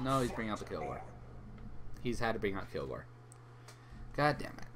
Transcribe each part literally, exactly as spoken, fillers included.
No, he's bringing out the Kilgore. He's had to bring out Kilgore. God damn it.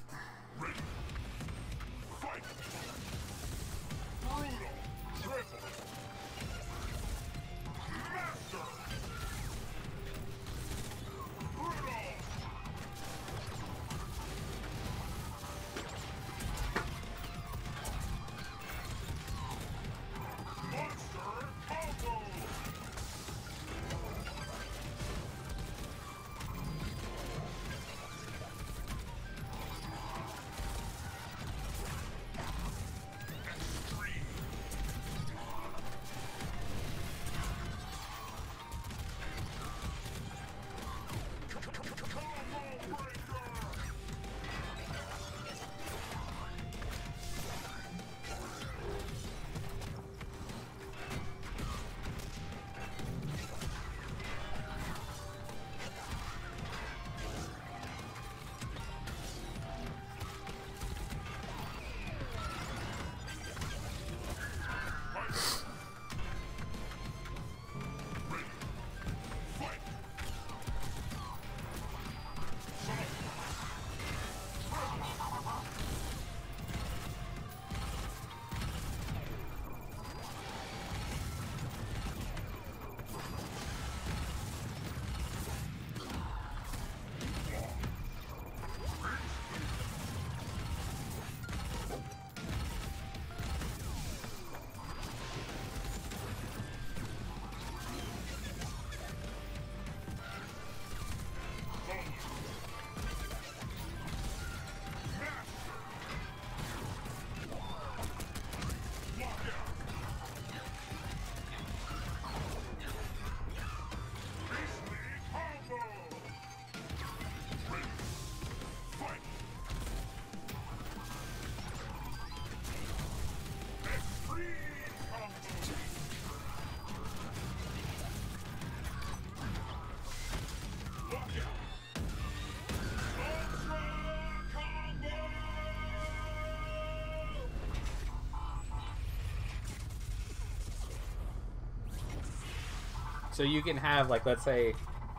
So you can have, like, let's say,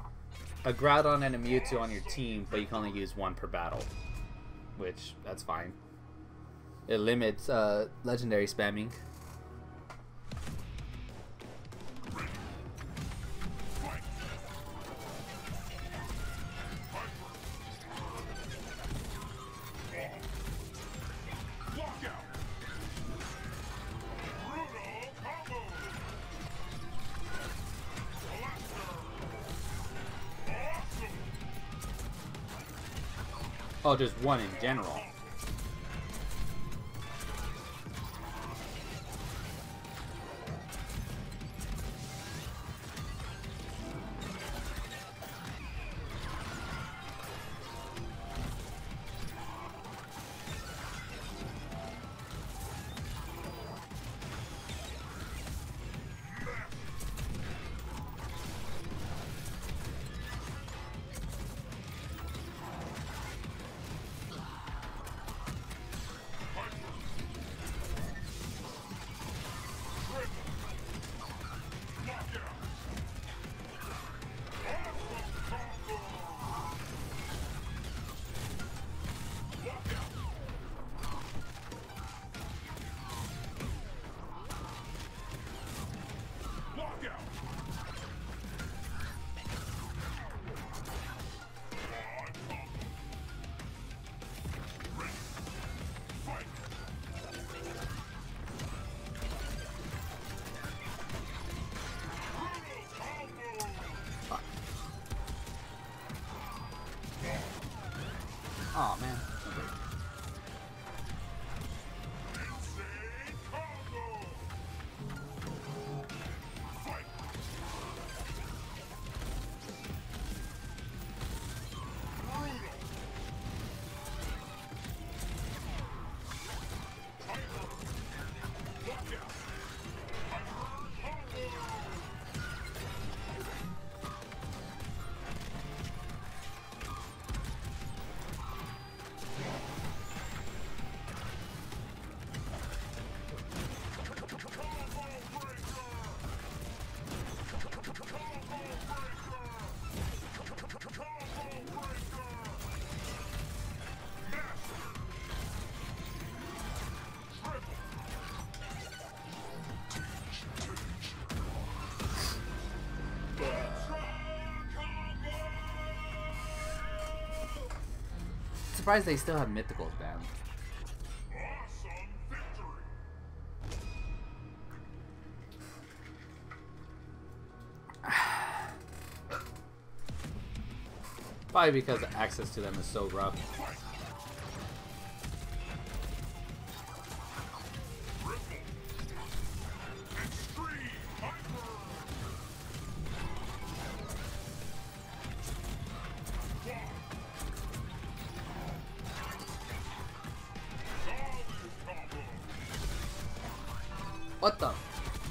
a Groudon and a Mewtwo on your team, but you can only use one per battle. Which, that's fine. It limits uh, legendary spamming. Oh, just one in general. surprised they still have mythicals banned. Probably because access to them is so rough. What the?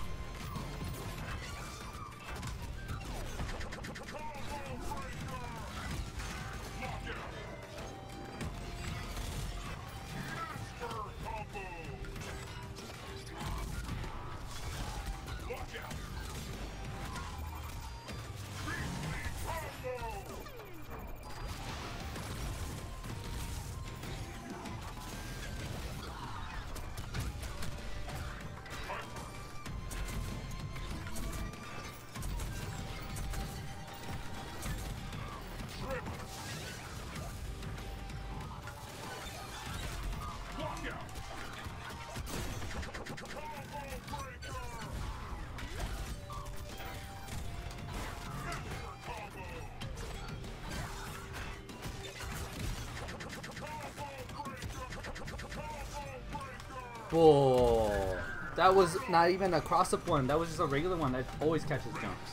Whoa. That was not even a cross-up one. That was just a regular one that always catches jumps.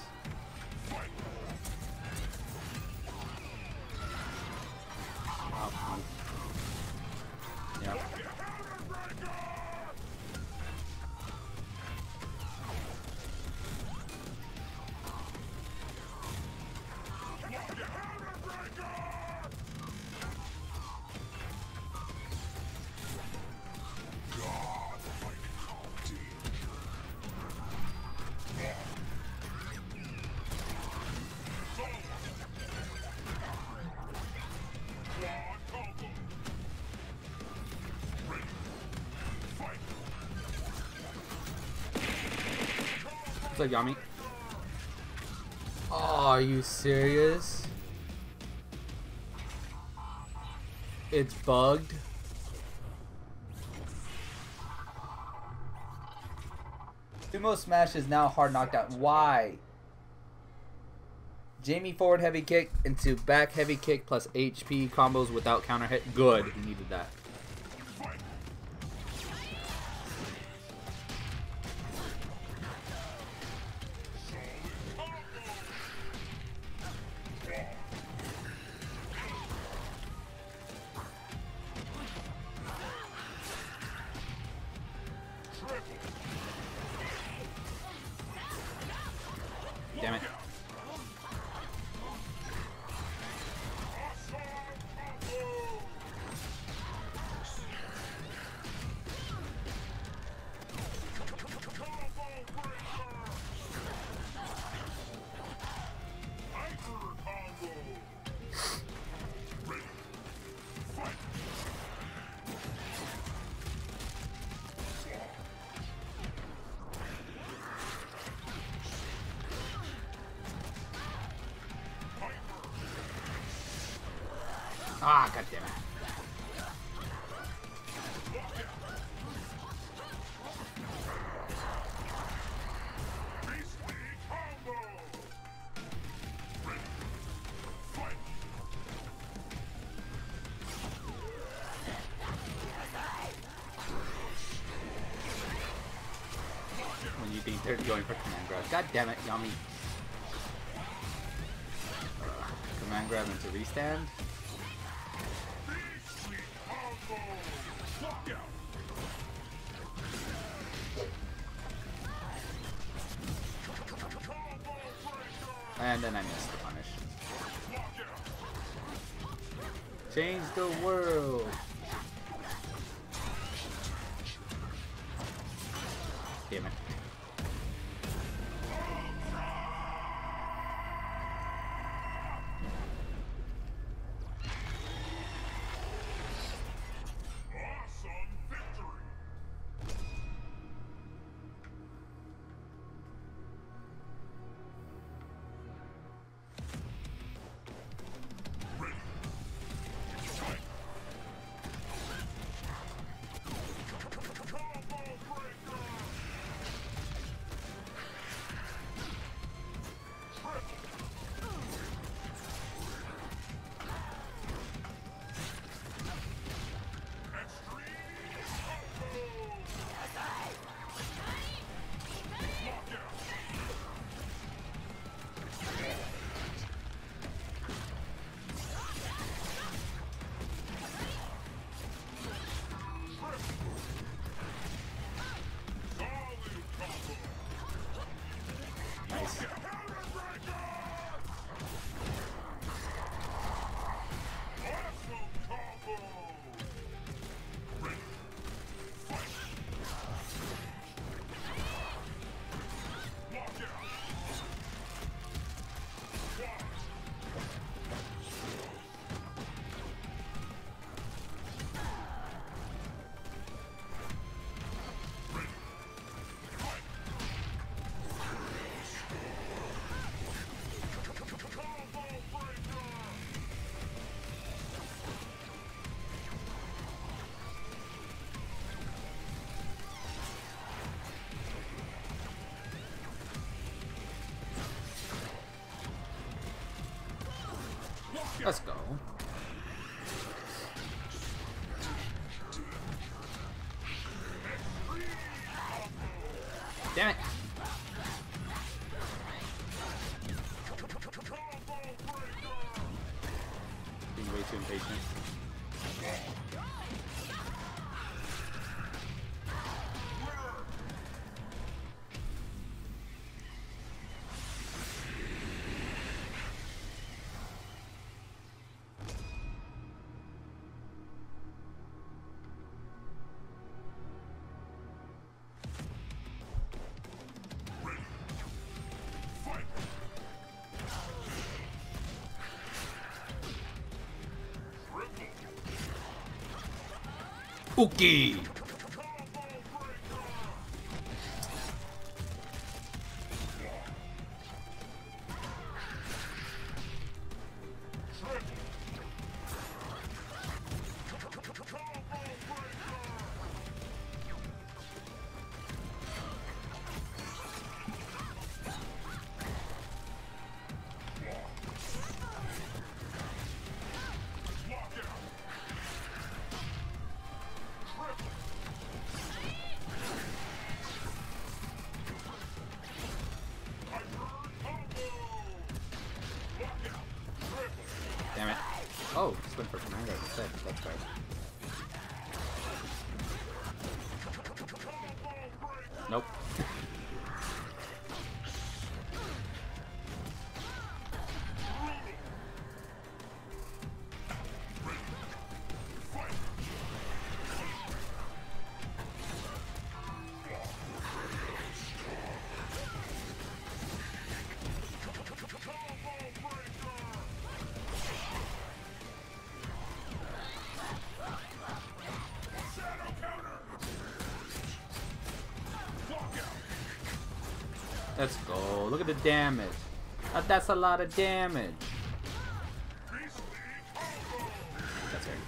What's up, Yami? Oh, are you serious? It's bugged. Sumo Smash is now hard knocked out. Why? Jamie forward heavy kick into back heavy kick plus H P combos without counter hit. Good. He needed that. Damn it. Ah, god damn it. When you think they're going for command grab. God damn it, Yami. Command grab into restand. And then I missed the punish. Change the world. Damn it. Let's go. Damn it. Being way too impatient. Spooky! Damn it. Oh, just went for command guard instead. That's right. Nope. Let's go. Look at the damage. Uh, that's a lot of damage. That's right.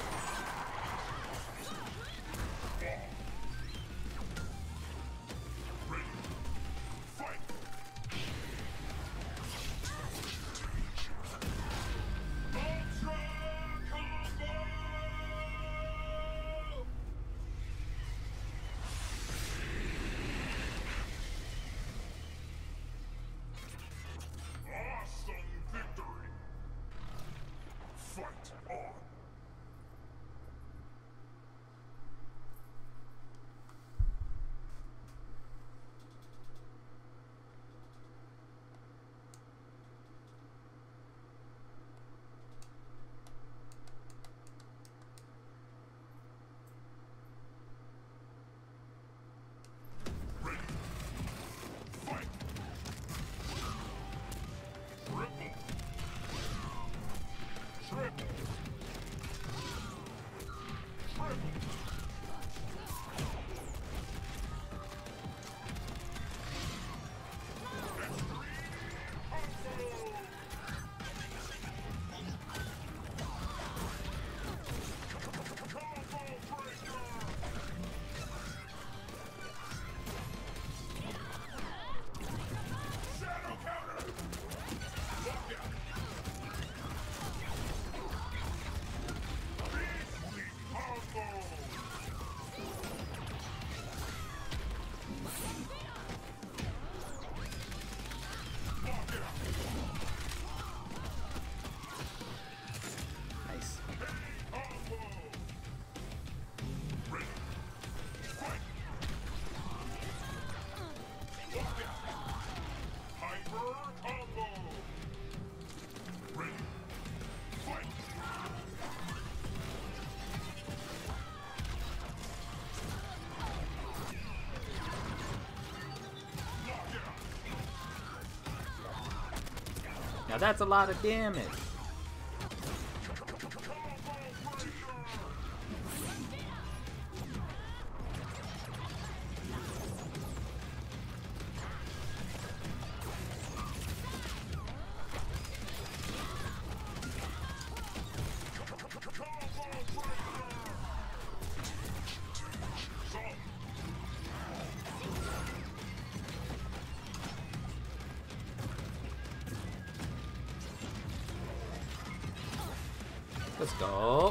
Now that's a lot of damage. Let's go.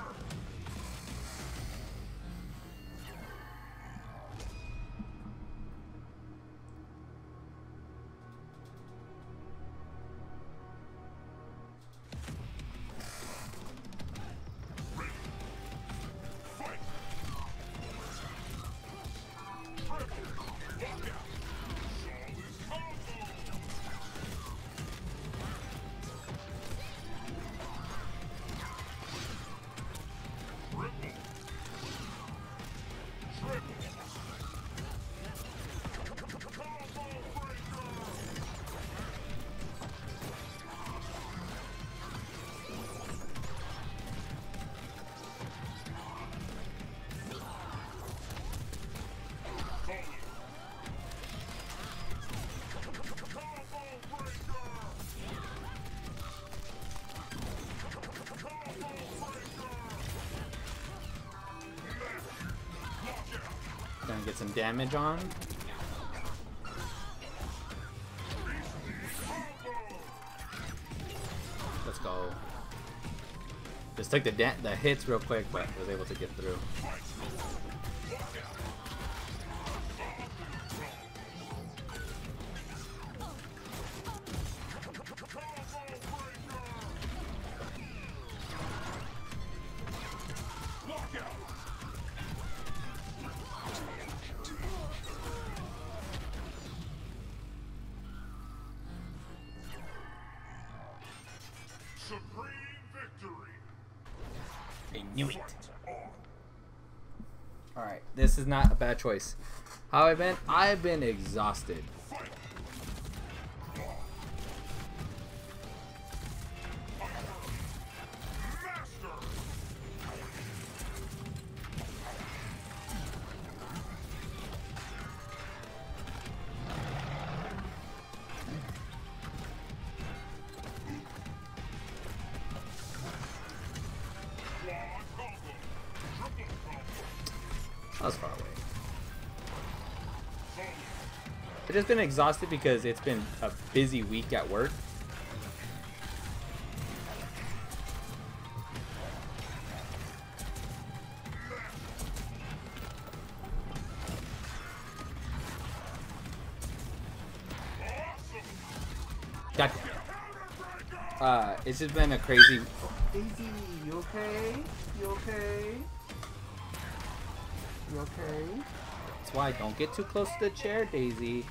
Gonna get some damage on. Let's go. Just took the da the hits real quick, but was able to get through. I knew it. Alright, this is not a bad choice. How I've been? I've been exhausted. That was far away. I've just been exhausted because it's been a busy week at work. God damn it. Uh, it's just been a crazy... Daisy, you okay? You okay? You okay? That's why don't get too close to the chair, Daisy.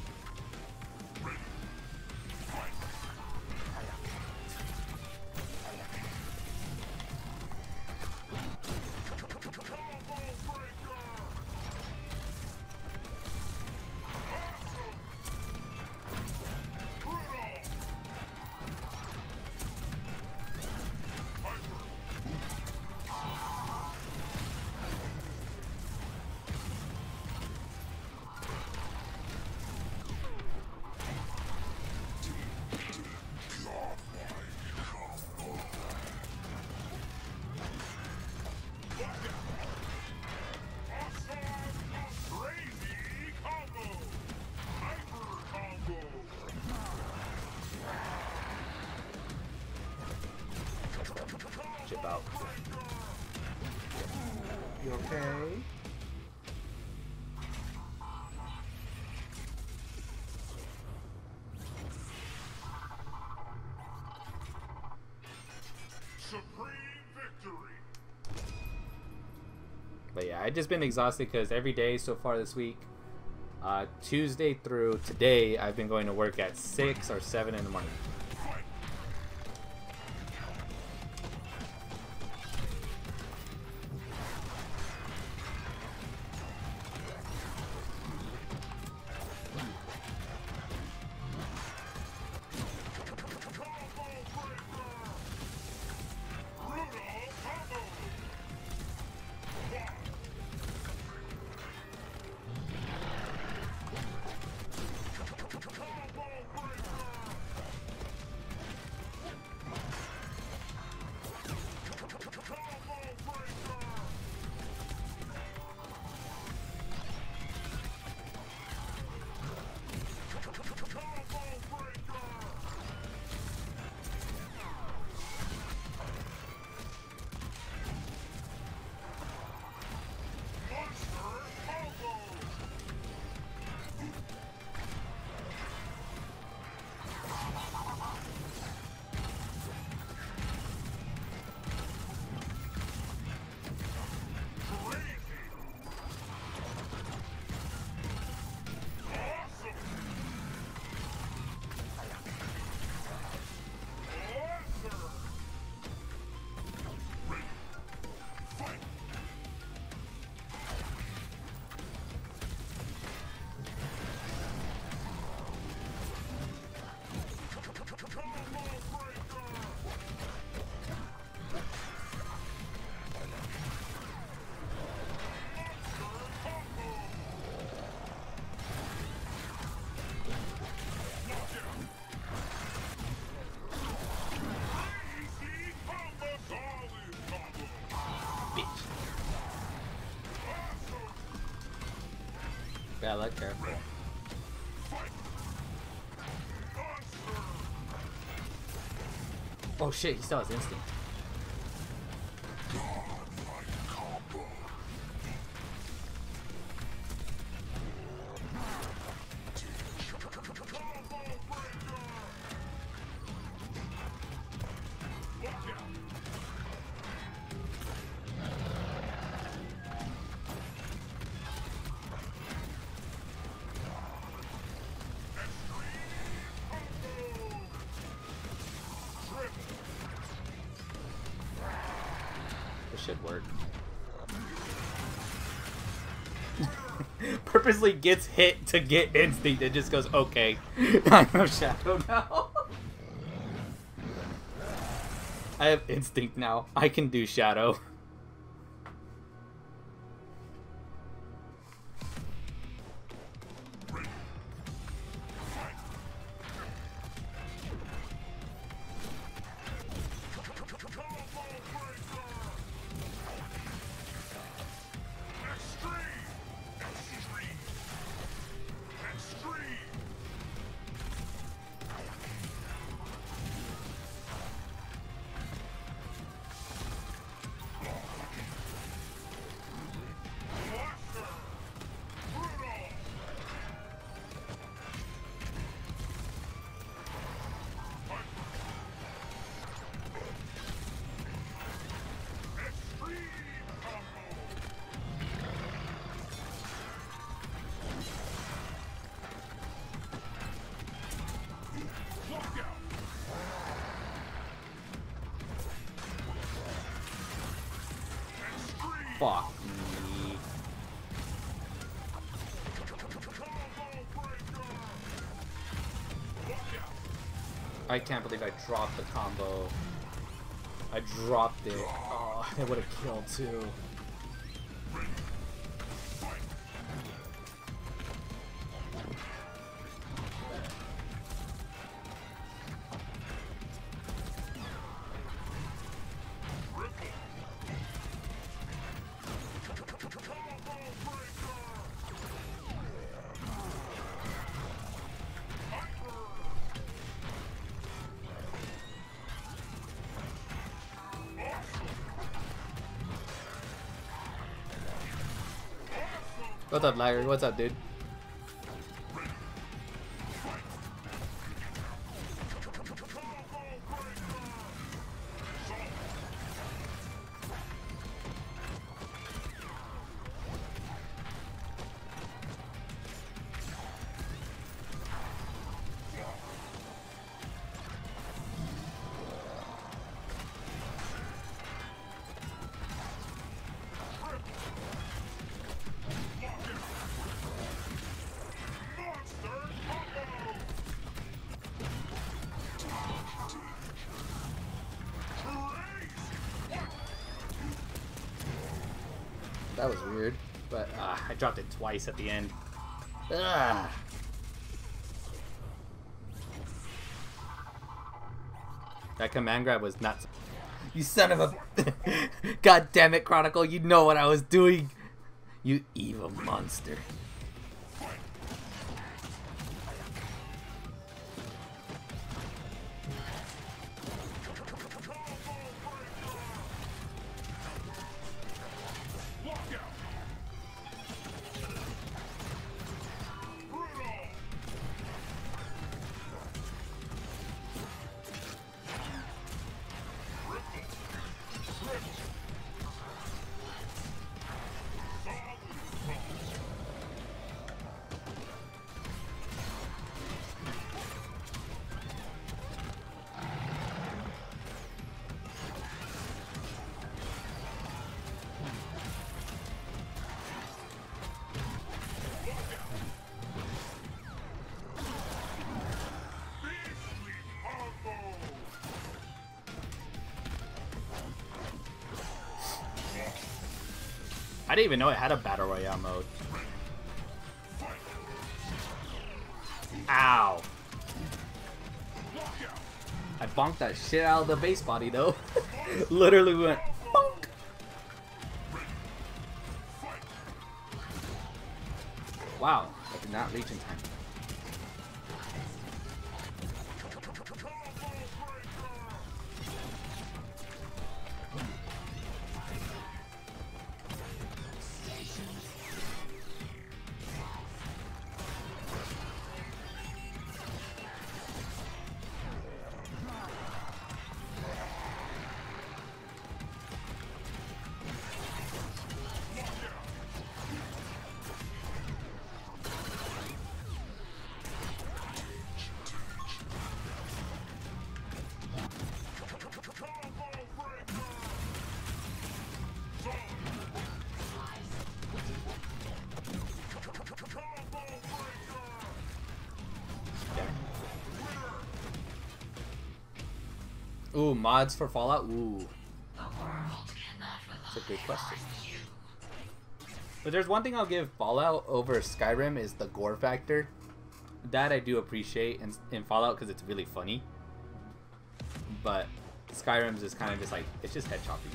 Chip out. You okay? Supreme victory. But yeah, I've just been exhausted because every day so far this week, uh, Tuesday through today, I've been going to work at six or seven in the morning. Yeah, like careful. Oh shit, he still has instinct. Should work. Purposely gets hit to get instinct and just goes, okay, I know Shadow now. I have instinct now. I can do Shadow. Fuck me. I can't believe I dropped the combo. I dropped it. Oh, it would have killed too. What's up, Larry? What's up, dude? That was weird, but uh, I dropped it twice at the end. Ugh. That command grab was nuts. You son of a... God damn it, Chronicle, you know what I was doing. You evil monster. I didn't even know it had a Battle Royale mode. Ow. I bonked that shit out of the base body though. Literally went bonk. Wow. not reach in time. Ooh, mods for Fallout? Ooh. That's a good question. But there's one thing I'll give Fallout over Skyrim is the gore factor. That I do appreciate in, in Fallout because it's really funny. But Skyrim's is kind of just like, it's just head chopping.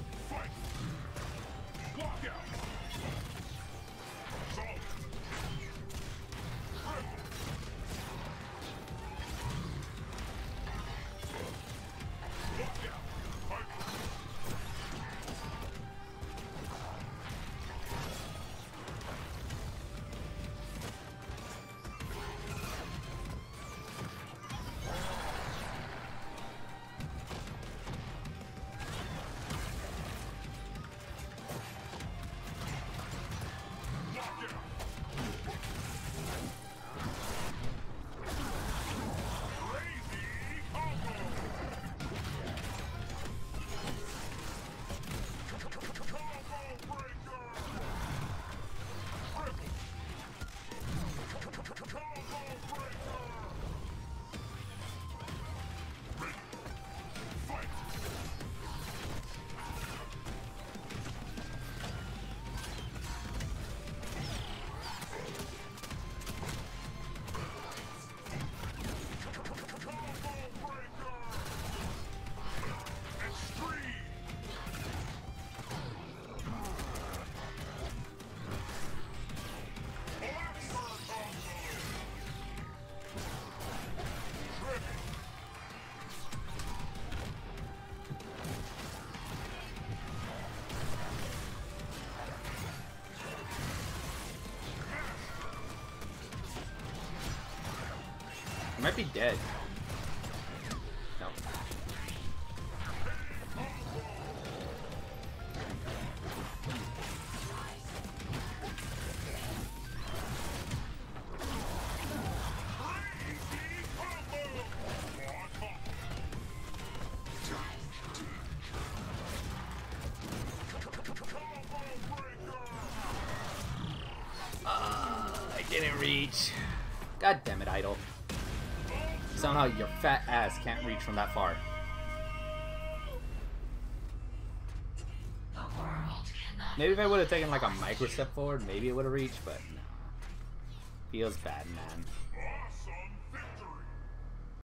Might be dead. No. Uh, I didn't reach. God damn it, Idol. Somehow your fat ass can't reach from that far. Maybe if I would have taken like a micro step forward, maybe it would have reached, but no. Feels bad, man.